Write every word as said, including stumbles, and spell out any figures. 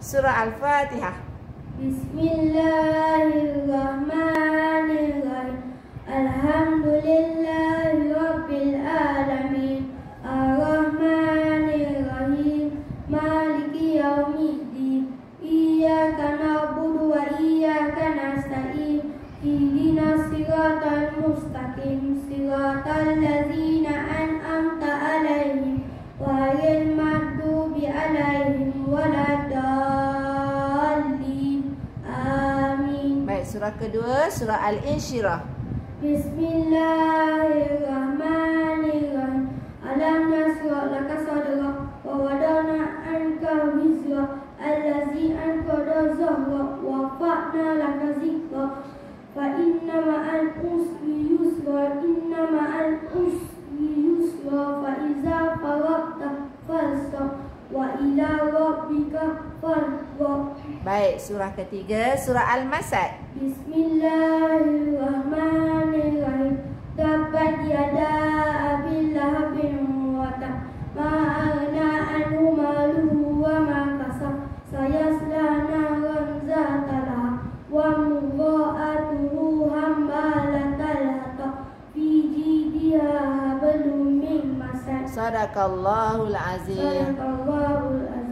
Surah Al-Fatihah. Bismillahirrahmanirrahim. Alhamdulillahi rabbil alamin. Ar-Rahmanir-Rahim. Maliki yaumiddin. Iyyaka na'budu wa iyyaka nasta'in. Ihdinas siratal mustaqim. Siratal ladzina an'amta 'alaihim ghairil maghdubi 'alaihim waladdallin. Amin. Baik, surah kedua, surah Al-Insyirah. Bismillahirrahmanirrahim. Alam nashrah laka sadrak wa wada'na anka wizrak allazi anqadha zahrak wa rafa'na laka zikrak fa inna ma'al usri yusra inna ma'al usri yusra fa iza faragta fansab wa ila rabbika farghab. Baik, surah ketiga, surah Al-Masad. Bismillahirrahmanirrahim. Tabbat yada abil lahabin wa tab ma aghna anhu maluhu wa ma kasab sayasla naran zata lahab wa mura'atuhu hammalatal hatab fi jidiha hablum min masad. Sadaqallahul azim. Sadaqallahul azim.